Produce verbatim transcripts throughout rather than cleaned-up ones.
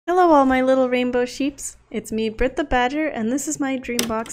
Hello all my little rainbow sheeps. It's me, Brit the Badger, and this is my dream box.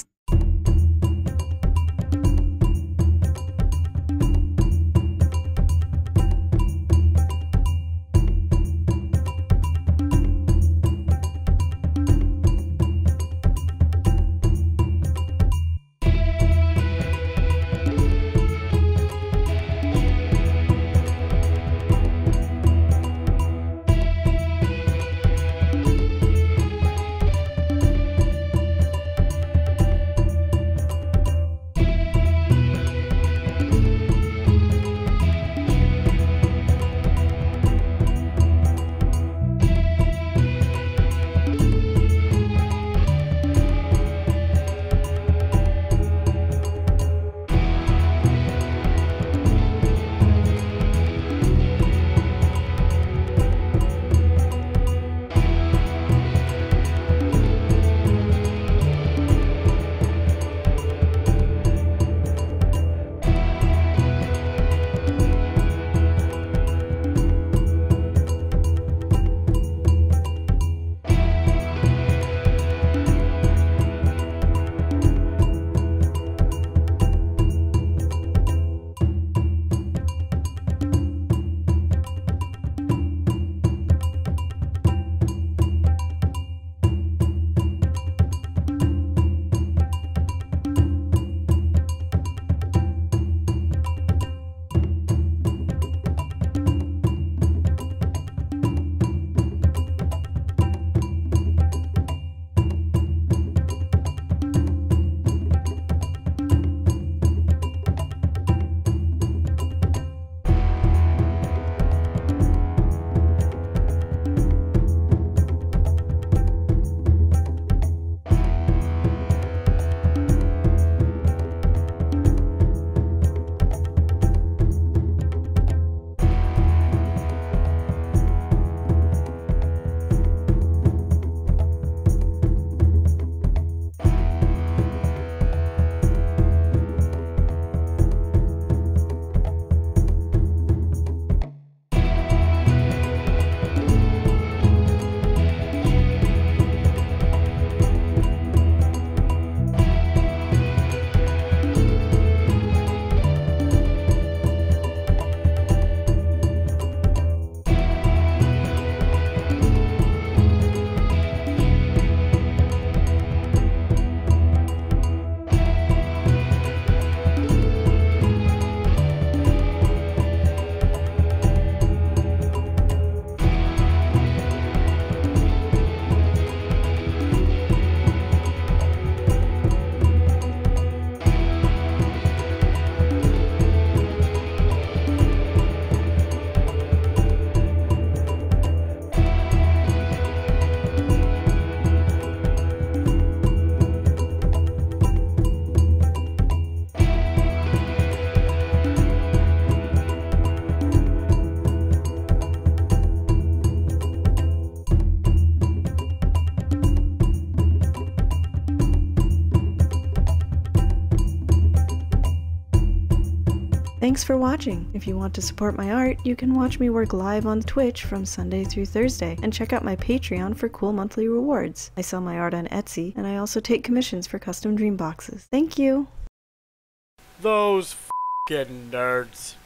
Thanks for watching! If you want to support my art, you can watch me work live on Twitch from Sunday through Thursday, and check out my Patreon for cool monthly rewards. I sell my art on Etsy, and I also take commissions for custom dream boxes. Thank you! Those f***ing nerds.